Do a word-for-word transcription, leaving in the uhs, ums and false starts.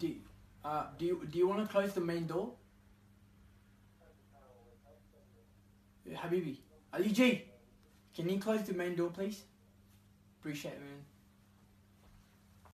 Do, uh, do you, do you want to close the main door? Habibi. Ali G, can you close the main door, please? Appreciate it, man.